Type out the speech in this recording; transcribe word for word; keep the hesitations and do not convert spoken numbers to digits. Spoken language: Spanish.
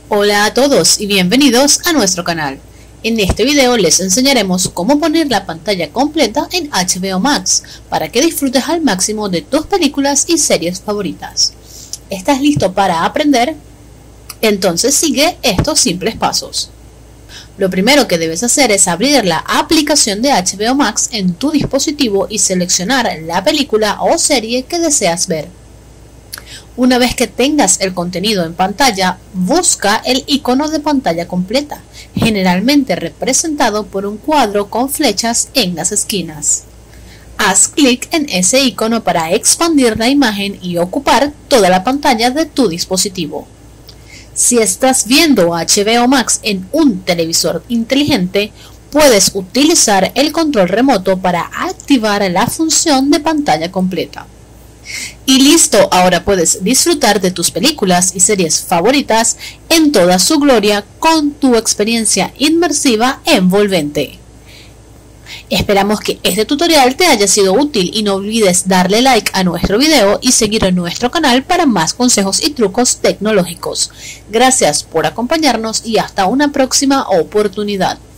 Hola a todos y bienvenidos a nuestro canal. En este video les enseñaremos cómo poner la pantalla completa en H B O Max para que disfrutes al máximo de tus películas y series favoritas. ¿Estás listo para aprender? Entonces sigue estos simples pasos. Lo primero que debes hacer es abrir la aplicación de H B O Max en tu dispositivo y seleccionar la película o serie que deseas ver. Una vez que tengas el contenido en pantalla, busca el icono de pantalla completa, generalmente representado por un cuadro con flechas en las esquinas. Haz clic en ese icono para expandir la imagen y ocupar toda la pantalla de tu dispositivo. Si estás viendo H B O Max en un televisor inteligente, puedes utilizar el control remoto para activar la función de pantalla completa. Y listo, ahora puedes disfrutar de tus películas y series favoritas en toda su gloria con tu experiencia inmersiva envolvente. Esperamos que este tutorial te haya sido útil y no olvides darle like a nuestro video y seguir en nuestro canal para más consejos y trucos tecnológicos. Gracias por acompañarnos y hasta una próxima oportunidad.